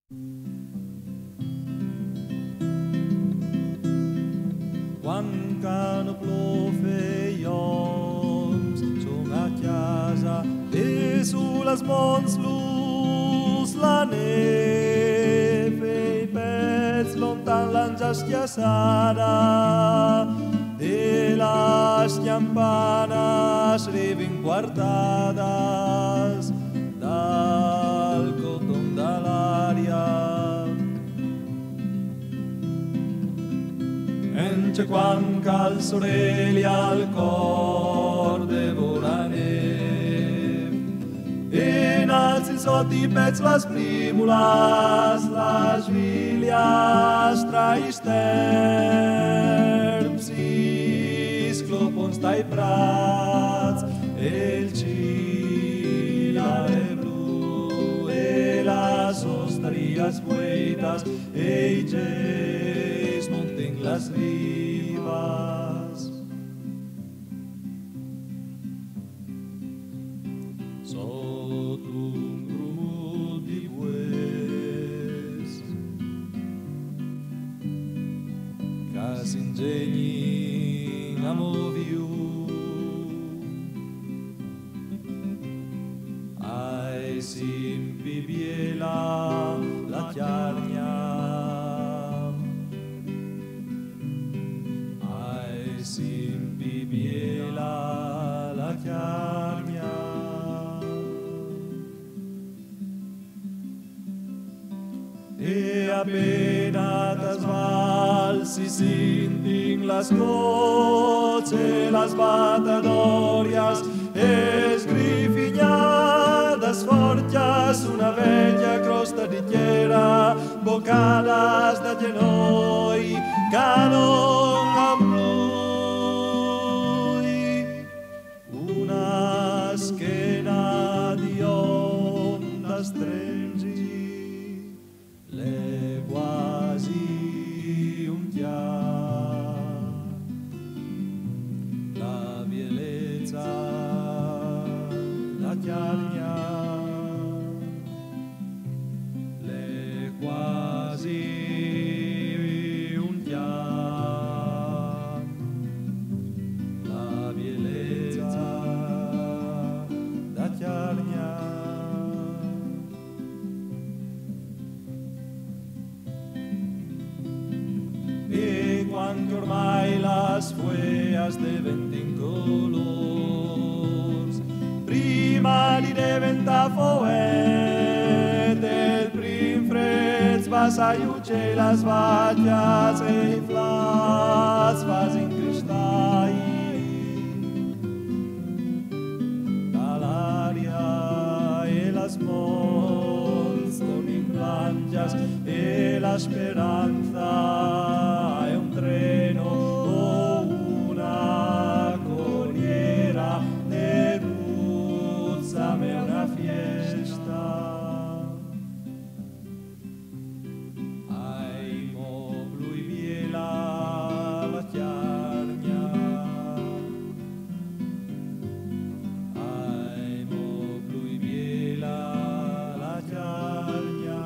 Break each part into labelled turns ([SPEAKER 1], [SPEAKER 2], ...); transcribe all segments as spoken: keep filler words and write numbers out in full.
[SPEAKER 1] Quan cano plofeioms son a casa e sulas mons lus la neve i pets lontan l'angia schiassada de las campanas rivinguardadas dal cotton dall'aria. Ence quan cal sorelli al cor devora neve in alzi sotti pezz las primulas las vilias tra i sterps i sclopons tai prats el cilare blu e las ostarias buitas e i geis monten las rivas. Sot un grumo di bues ca s'ingegnin a moviu ai simpi biela la chiarnia simpi biela la chiarnia. E appena das val si sintin las voces, las batadorias, esgrifiñadas forchas, una bella crosta di tierra, bocadas da genoi, canon amplus. Schiena di onda stringi le quasi un chiar la bellezza la chiarnia le quasi un chiar la bellezza chiarnia. E quando ormai las fueas deventen colors, prima li deventa foet, el prim freds vas a iuce las vaglias e i flas vas in cristai. Las mons con implangias e la speranza è un treno o una corriera de ruzzame una fiesta ai moblu i biela la chiarnia ai moblu i biela la chiarnia.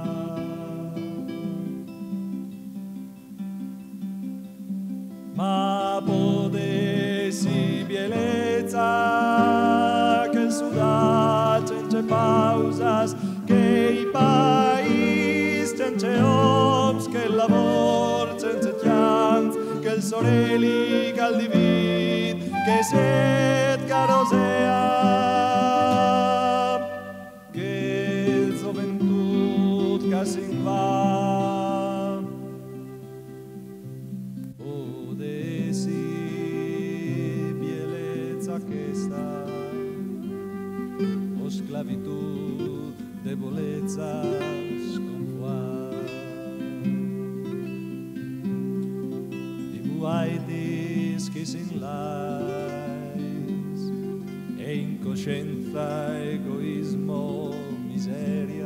[SPEAKER 1] Ma potessi bellezza che sudat senza pausas, che i pais senza ops, che il lavoro senza chians, che il sorelli caldivid, che set carosea, che il gioventù che s'inva. Che stai o sclavitud, debolezza, sconfuar di vuaitis che sin lais e incoscienza, egoismo, miseria